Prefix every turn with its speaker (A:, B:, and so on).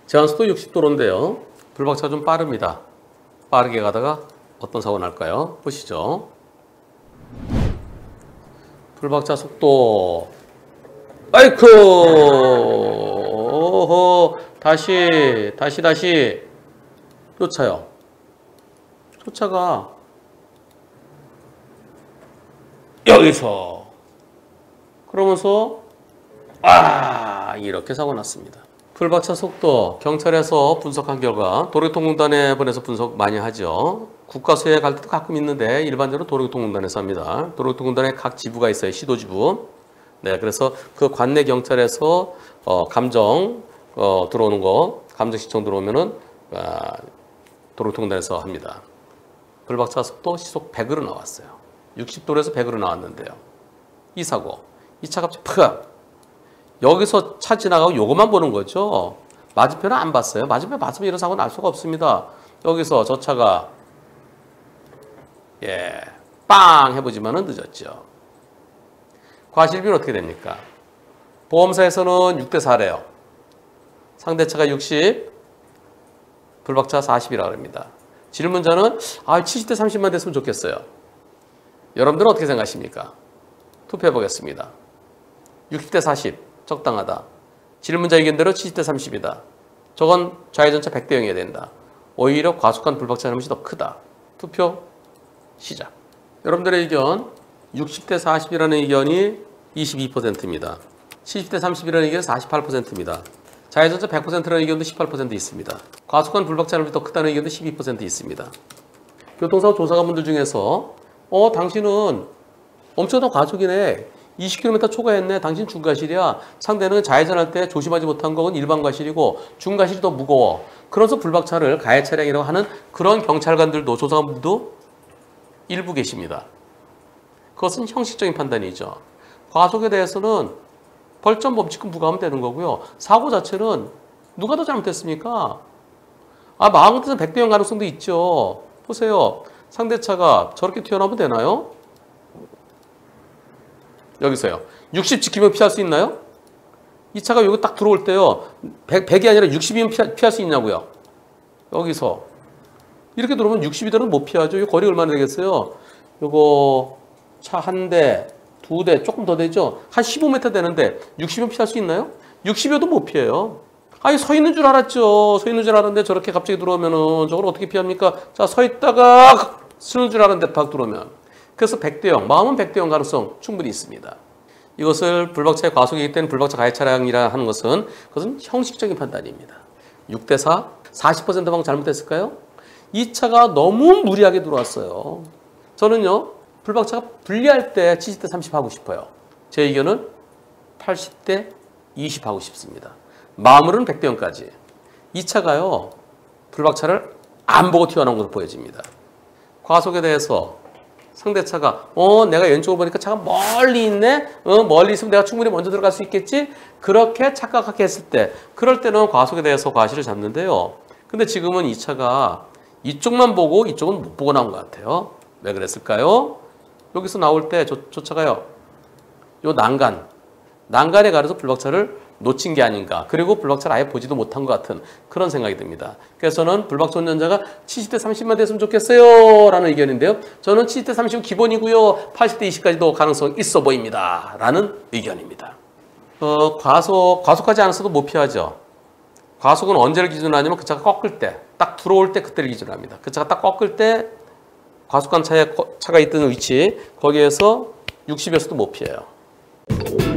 A: 제한속도 60도로인데요. 불박차가 좀 빠릅니다. 빠르게 가다가 어떤 사고 날까요? 보시죠. 불박차 속도. 아이쿠! 오호, 다시. 쫓아요. 쫓아가. 여기서. 그러면서, 이렇게 사고 났습니다. 불박차 속도, 경찰에서 분석한 결과, 도로교통공단에 보내서 분석 많이 하죠. 국가수에 갈 때도 가끔 있는데, 일반적으로 도로교통공단에서 합니다. 도로교통공단에 각 지부가 있어요. 시도지부. 네, 그래서 그 관내 경찰에서 감정 들어오는 거, 감정 시청 들어오면은 도로교통공단에서 합니다. 불박차 속도 시속 100으로 나왔어요. 60도에서 100으로 나왔는데요. 이 사고, 이 차가 갑자기 팍! 여기서 차 지나가고 요것만 보는 거죠. 맞은편은 안 봤어요. 맞은편 봤으면 이런 사고 날 수가 없습니다. 여기서 저 차가 빵 해보지만은 늦었죠. 과실비는 어떻게 됩니까? 보험사에서는 6대4래요. 상대차가 60, 불박차 40이라고 합니다. 질문자는 70대 30만 됐으면 좋겠어요. 여러분들은 어떻게 생각하십니까? 투표해 보겠습니다. 60대 40 적당하다. 질문자 의견대로 70대 30이다. 저건 좌회전차 100대 0이어야 된다. 오히려 과속한 불박차 잘못이 더 크다. 투표 시작. 여러분들의 의견 60대 40이라는 의견이 22%입니다. 70대 30이라는 의견이 48%입니다. 좌회전차 100%라는 의견도 18% 있습니다. 과속한 불박차 잘못이 더 크다는 의견도 12% 있습니다. 교통사고 조사관분들 중에서 당신은 엄청난 과속이네. 20km 초과했네. 당신 중과실이야. 상대는 좌회전할 때 조심하지 못한 건 일반 과실이고 중과실이 더 무거워. 그래서 불박차를 가해 차량이라고 하는 그런 경찰관들도 조사관분들도 일부 계십니다. 그것은 형식적인 판단이죠. 과속에 대해서는 벌점 범칙금 부과하면 되는 거고요. 사고 자체는 누가 더 잘못했습니까? 마음 같아서 100대 0 가능성도 있죠. 보세요. 상대차가 저렇게 튀어나오면 되나요? 여기서요. 60 지키면 피할 수 있나요? 이 차가 여기 딱 들어올 때요. 100이 아니라 60이면 피할 수 있냐고요. 여기서. 이렇게 들어오면 60이더라도 못 피하죠. 이 거리 얼마나 되겠어요? 요거 차 한 대, 두 대, 조금 더 되죠? 한 15m 되는데 60이면 피할 수 있나요? 60이어도 못 피해요. 서 있는 줄 알았죠. 서 있는 줄 알았는데 저렇게 갑자기 들어오면은 저걸 어떻게 피합니까? 자, 서 있다가 쓰는 줄 알았는데 팍 들어오면. 그래서 100대 0, 마음은 100대 0 가능성 충분히 있습니다. 이것을 불박차의 과속이기 때문에 불박차 가해 차량이라 하는 것은 그것은 형식적인 판단입니다. 6대 4, 40%만 잘못했을까요? 이 차가 너무 무리하게 들어왔어요. 저는요, 불박차가 불리할 때 70대 30 하고 싶어요. 제 의견은 80대 20 하고 싶습니다. 마음으로는 100대 0까지. 이 차가요, 불박차를 안 보고 튀어나온 것으로 보여집니다. 과속에 대해서 상대차가 내가 왼쪽으로 보니까 차가 멀리 있네. 멀리 있으면 내가 충분히 먼저 들어갈 수 있겠지. 그렇게 착각하게 했을 때, 그럴 때는 과속에 대해서 과실을 잡는데요. 근데 지금은 이 차가 이쪽만 보고 이쪽은 못 보고 나온 것 같아요. 왜 그랬을까요? 여기서 나올 때 저 차가요, 요 난간에 가려서 불박차를 놓친 게 아닌가. 그리고 불박차를 아예 보지도 못한 것 같은 그런 생각이 듭니다. 그래서 저는 불박차 운전자가 70대 30만 됐으면 좋겠어요 라는 의견인데요. 저는 70대 30은 기본이고요. 80대 20까지도 가능성 있어 보입니다 라는 의견입니다. 과속하지 않았어도 못 피하죠. 과속은 언제를 기준으로 하냐면 그 차가 꺾을 때, 딱 들어올 때 그때를 기준으로 합니다. 그 차가 딱 꺾을 때 과속한 차가 있던 위치, 거기에서 60이었어도 못 피해요.